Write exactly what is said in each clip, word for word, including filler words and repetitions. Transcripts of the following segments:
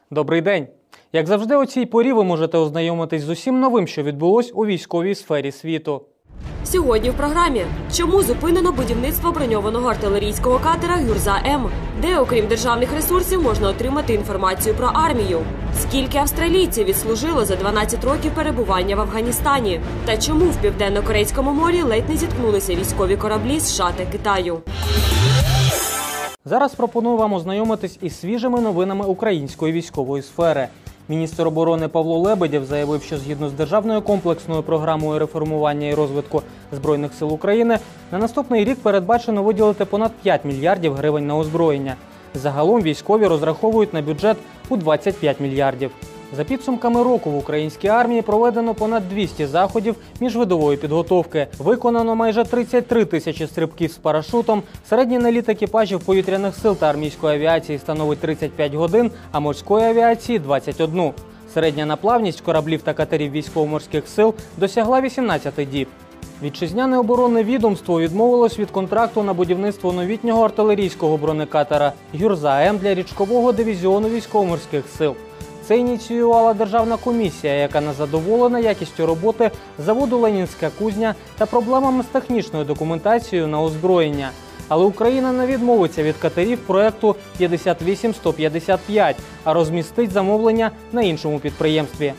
Добрий день! Як завжди, у цій порі ви можете ознайомитись з усім новим, що відбулось у військовій сфері світу. Сьогодні в програмі. Чому зупинено будівництво броньованого артилерійського катера «Гюрза-М», де, окрім державних ресурсів, можна отримати інформацію про армію. Скільки австралійців відслужило за дванадцять років перебування в Афганістані? Та чому в Південно-Корейському морі ледь не зіткнулися військові кораблі США та Китаю? Зараз пропоную вам ознайомитись із свіжими новинами української військової сфери. Міністр оборони Павло Лебедєв заявив, що згідно з державною комплексною програмою реформування і розвитку Збройних сил України на наступний рік передбачено виділити понад п'ять мільярдів гривень на озброєння. Загалом військові розраховують на бюджет у двадцять п'ять мільярдів. За підсумками року в українській армії проведено понад двісті заходів міжвидової підготовки. Виконано майже тридцять три тисячі стрибків з парашутом, середній наліт екіпажів повітряних сил та армійської авіації становить тридцять п'ять годин, а морської авіації – двадцять один. Середня наплавність кораблів та катерів військово-морських сил досягла вісімнадцять діб. Вітчизняне оборонне відомство відмовилось від контракту на будівництво новітнього артилерійського бронекатера «Гюрза-М» для річкового дивізіону військово-морських сил. Це ініціювала державна комісія, яка не задоволена якістю роботи заводу «Ленінська кузня» та проблемами з технічною документацією на озброєння. Але Україна не відмовиться від катерів проєкту п'ятдесят вісім сто п'ятдесят п'ять, а розмістить замовлення на іншому підприємстві.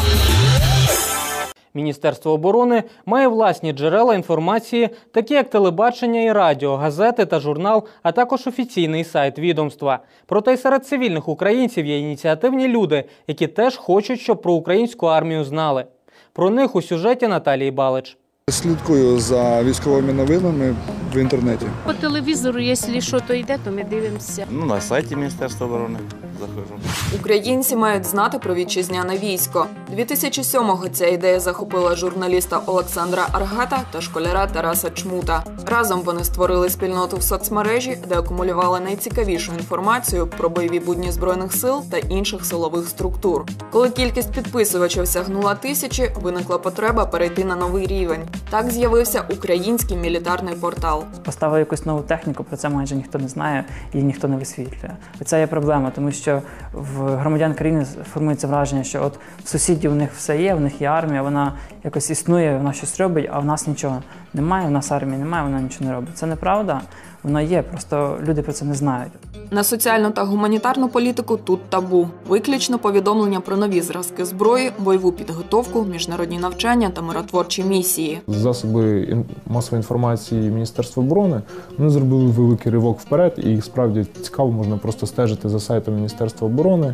Міністерство оборони має власні джерела інформації, такі як телебачення і радіо, газети та журнал, а також офіційний сайт відомства. Проте й серед цивільних українців є ініціативні люди, які теж хочуть, щоб про українську армію знали. Про них у сюжеті Наталії Балич. Слідкую за військовими новинами в інтернеті. По телевізору, якщо щось йде, то ми дивимося. Ну, на сайті Міністерства оборони заходжу. Українці мають знати про вітчизняне військо. дві тисячі сьомого ця ідея захопила журналіста Олександра Аргата та школяра Тараса Чмута. Разом вони створили спільноту в соцмережі, де акумулювали найцікавішу інформацію про бойові будні Збройних сил та інших силових структур. Коли кількість підписувачів сягнула тисячі, виникла потреба перейти на новий рівень. Так з'явився український мілітарний портал. Поставили якусь нову техніку, про це майже ніхто не знає і ніхто не висвітлює. Це є проблема, тому що в громадян країни формується враження, що от в сусідів у них все є, в них є армія, вона якось існує, вона щось робить, а в нас нічого немає, в нас армії немає, вона нічого не робить. Це неправда, вона є, просто люди про це не знають. На соціальну та гуманітарну політику тут табу. Виключно повідомлення про нові зразки зброї, бойову підготовку, міжнародні навчання та миротворчі місії. Засоби масової інформації Міністерства оборони вони зробили великий ривок вперед, і справді цікаво, можна просто стежити за сайтом Міністерства оборони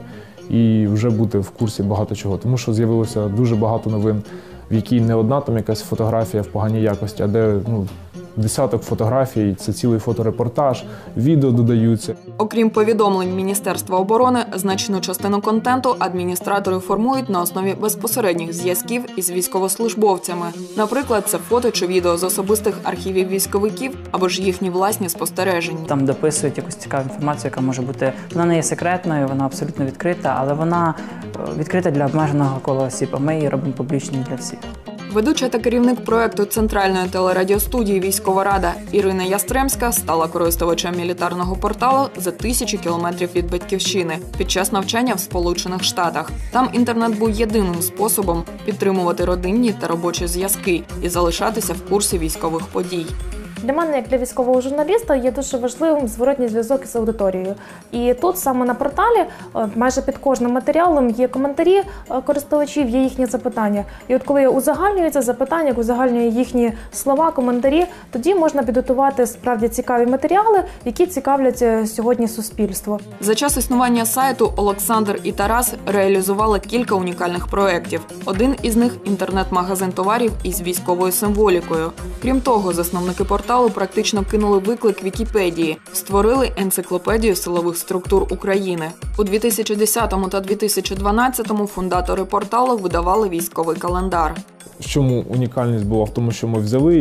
і вже бути в курсі багато чого. Тому що з'явилося дуже багато новин, в якій не одна там якась фотографія в поганій якості, а де ну, десяток фотографій, це цілий фоторепортаж, відео додаються. Окрім повідомлень Міністерства оборони, значну частину контенту адміністратори формують на основі безпосередніх зв'язків із військовослужбовцями. Наприклад, це фото чи відео з особистих архівів військовиків або ж їхні власні спостереження. Там дописують якусь цікаву інформацію, яка може бути, вона не є секретною, вона абсолютно відкрита, але вона відкрита для обмеженого кола осіб, а ми її робимо публічною для всіх. Ведуча та керівник проєкту Центральної телерадіостудії «Військова рада» Ірина Ястремська стала користувачем мілітарного порталу за тисячі кілометрів від батьківщини під час навчання в Сполучених Штатах. Там інтернет був єдиним способом підтримувати родинні та робочі зв'язки і залишатися в курсі військових подій. Для мене, як для військового журналіста, є дуже важливим зворотній зв'язок із аудиторією. І тут саме на порталі, майже під кожним матеріалом є коментарі користувачів, є їхні запитання. І от коли узагальнюється запитання, як узагальнює їхні слова, коментарі, тоді можна підготувати справді цікаві матеріали, які цікавлять сьогодні суспільство. За час існування сайту Олександр і Тарас реалізували кілька унікальних проєктів. Один із них – інтернет-магазин товарів із військовою символікою. Крім того, засновники порталу практично кинули виклик Вікіпедії, створили енциклопедію силових структур України. У дві тисячі десятому та дві тисячі дванадцятому фундатори порталу видавали військовий календар. В чому унікальність була? В тому, що ми взяли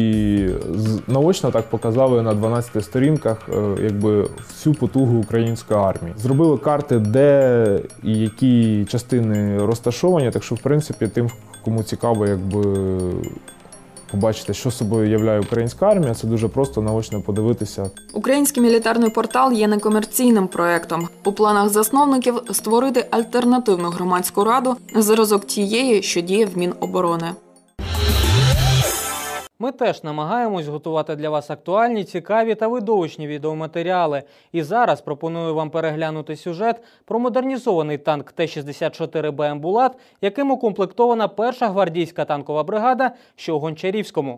і наочно так показали на дванадцяти сторінках якби, всю потугу української армії. Зробили карти, де і які частини розташовані, так що, в принципі, тим, кому цікаво, якби побачити, що собою являє українська армія, це дуже просто наочно подивитися. Український мілітарний портал є некомерційним проєктом. У планах засновників створити альтернативну громадську раду на зразок тієї, що діє в Міноборони. Ми теж намагаємось готувати для вас актуальні, цікаві та видовищні відеоматеріали. І зараз пропоную вам переглянути сюжет про модернізований танк Т шістдесят чотири Б М «Булат», яким укомплектована перша гвардійська танкова бригада, що у Гончарівському.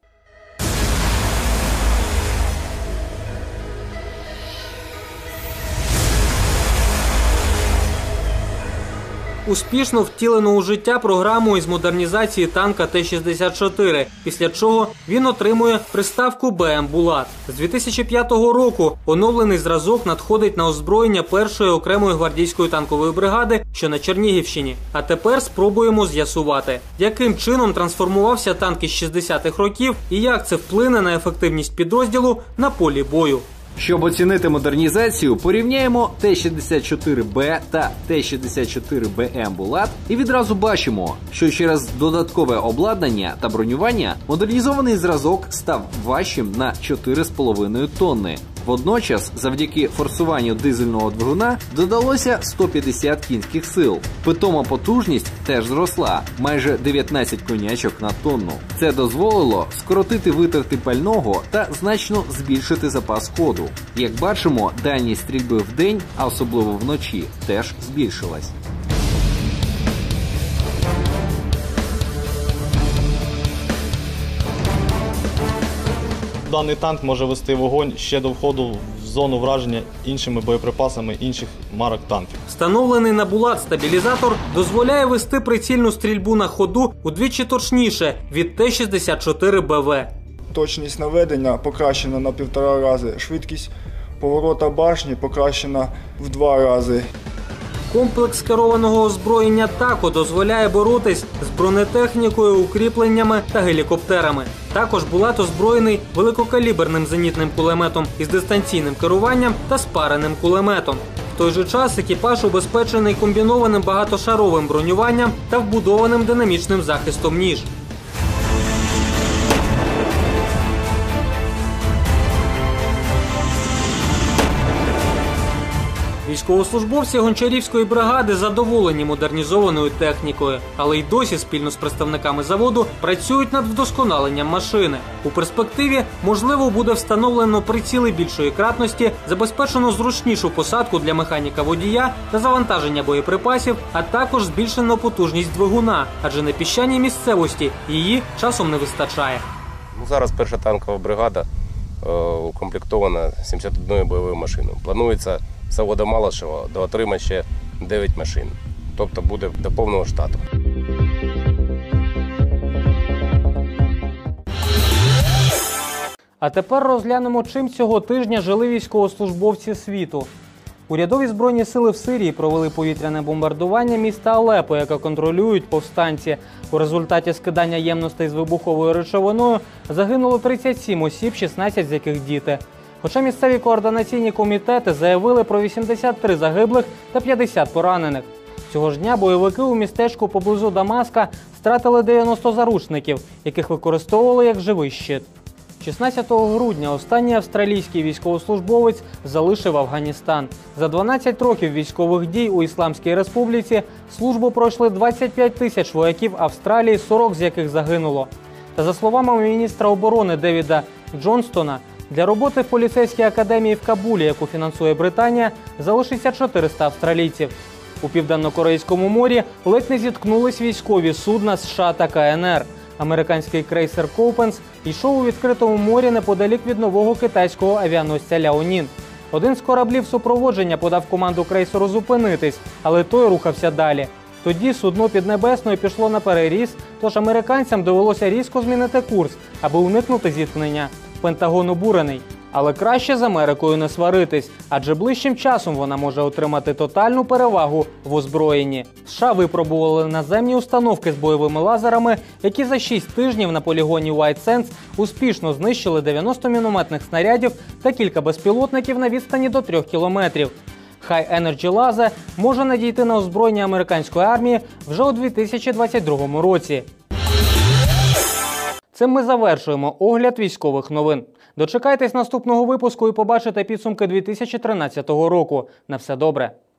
Успішно втілено у життя програму із модернізації танка Т шістдесят чотири, після чого він отримує приставку Б М «Булат». З дві тисячі п'ятого року оновлений зразок надходить на озброєння першої окремої гвардійської танкової бригади, що на Чернігівщині. А тепер спробуємо з'ясувати, яким чином трансформувався танк із шістдесятих років і як це вплине на ефективність підрозділу на полі бою. Щоб оцінити модернізацію, порівняємо Т шістдесят чотири Б та Т шістдесят чотири Б М «Булат» і відразу бачимо, що через додаткове обладнання та бронювання модернізований зразок став важчим на чотири з половиною тонни. Водночас, завдяки форсуванню дизельного двигуна, додалося сто п'ятдесят кінських сил. Питома потужність теж зросла – майже дев'ятнадцять конячок на тонну. Це дозволило скоротити витрати пального та значно збільшити запас ходу. Як бачимо, дальність стрільби вдень, а особливо вночі, теж збільшилась. Даний танк може вести вогонь ще до входу в зону враження іншими боєприпасами інших марок танків. Встановлений на «Булат» стабілізатор дозволяє вести прицільну стрільбу на ходу удвічі точніше від Т шістдесят чотири Б В. Точність наведення покращена на півтора рази, швидкість поворота башні покращена в два рази. Комплекс керованого озброєння «Тако» дозволяє боротись з бронетехнікою, укріпленнями та гелікоптерами. Також «Булат» озброєний великокаліберним зенітним кулеметом із дистанційним керуванням та спареним кулеметом. В той же час екіпаж убезпечений комбінованим багатошаровим бронюванням та вбудованим динамічним захистом ніж. Військовослужбовці Гончарівської бригади задоволені модернізованою технікою, але й досі спільно з представниками заводу працюють над вдосконаленням машини. У перспективі, можливо, буде встановлено приціли більшої кратності, забезпечено зручнішу посадку для механіка-водія та завантаження боєприпасів, а також збільшено потужність двигуна, адже на піщаній місцевості її часом не вистачає. Зараз перша танкова бригада е, укомплектована сімдесят одною бойовою машиною. Планується завода Малашева доотримати ще дев'ять машин, тобто буде до повного штату. А тепер розглянемо, чим цього тижня жили військовослужбовці світу. Урядові збройні сили в Сирії провели повітряне бомбардування міста Алепо, яке контролюють повстанці. У результаті скидання ємностей з вибуховою речовиною загинуло тридцять сім осіб, шістнадцять з яких діти. Хоча місцеві координаційні комітети заявили про вісімдесят три загиблих та п'ятдесят поранених. Цього ж дня бойовики у містечку поблизу Дамаска стратили дев'яносто заручників, яких використовували як живий щит. шістнадцятого грудня останній австралійський військовослужбовець залишив Афганістан. За дванадцять років військових дій у Ісламській Республіці службу пройшли двадцять п'ять тисяч вояків Австралії, сорок з яких загинуло. Та за словами міністра оборони Девіда Джонстона, для роботи в поліцейській академії в Кабулі, яку фінансує Британія, залишиться чотириста австралійців. У Південно-Корейському морі ледь не зіткнулись військові судна США та Ка Ен Ер. Американський крейсер «Коупенс» йшов у відкритому морі неподалік від нового китайського авіаносця «Ляонін». Один з кораблів супроводження подав команду крейсеру зупинитись, але той рухався далі. Тоді судно Піднебесною пішло на переріз, тож американцям довелося різко змінити курс, аби уникнути зіткнення. Пентагон обурений. Але краще з Америкою не сваритись, адже ближчим часом вона може отримати тотальну перевагу в озброєнні. США випробували наземні установки з бойовими лазерами, які за шість тижнів на полігоні White Sands успішно знищили дев'яносто мінометних снарядів та кілька безпілотників на відстані до трьох кілометрів. High Energy Laser може надійти на озброєння американської армії вже у дві тисячі двадцять другому році. Цим ми завершуємо огляд військових новин. Дочекайтесь наступного випуску і побачите підсумки дві тисячі тринадцятого року. На все добре.